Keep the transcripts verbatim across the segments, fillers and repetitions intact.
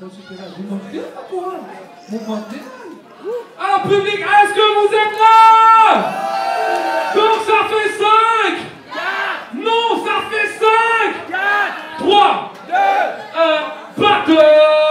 Vous montez là, toi? Vous montez là? Alors, public, est-ce que vous êtes là? Donc, ça fait cinq. Non, ça fait cinq. trois, deux, un, battle.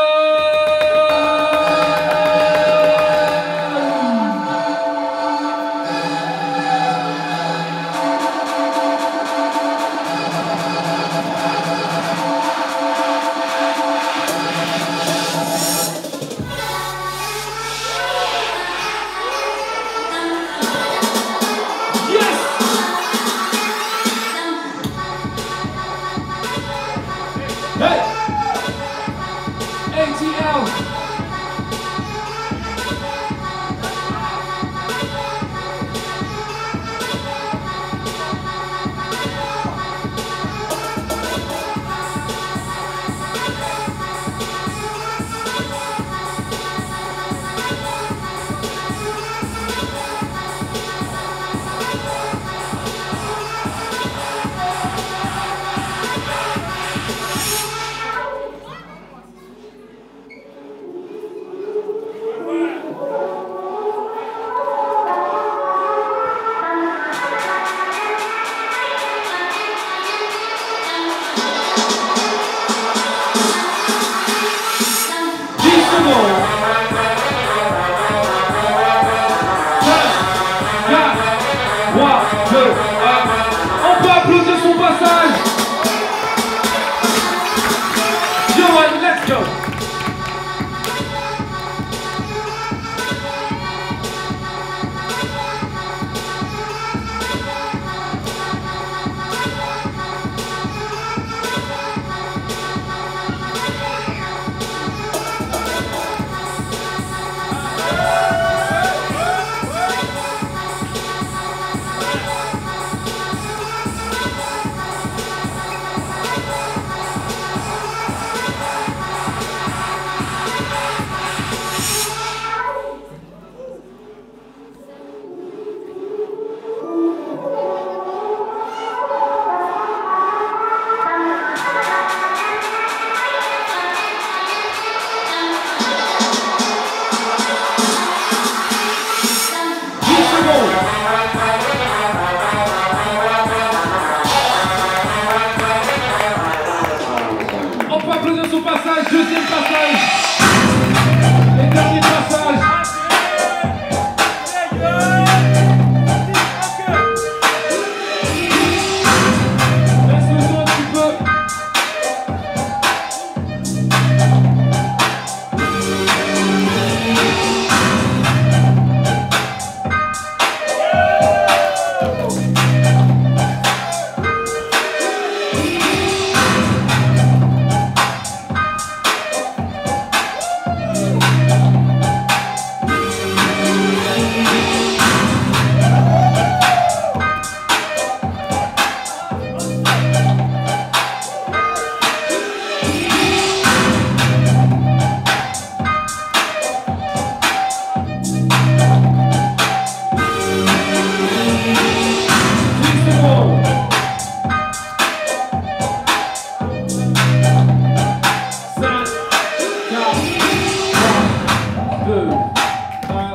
On peut applaudir son passage. Yoan, let's go. Son passage, deuxième passage et dernier passage. Laisse le son un petit peu.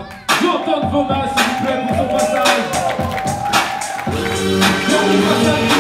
J'entends vos mains s'il vous plaît pour son passage.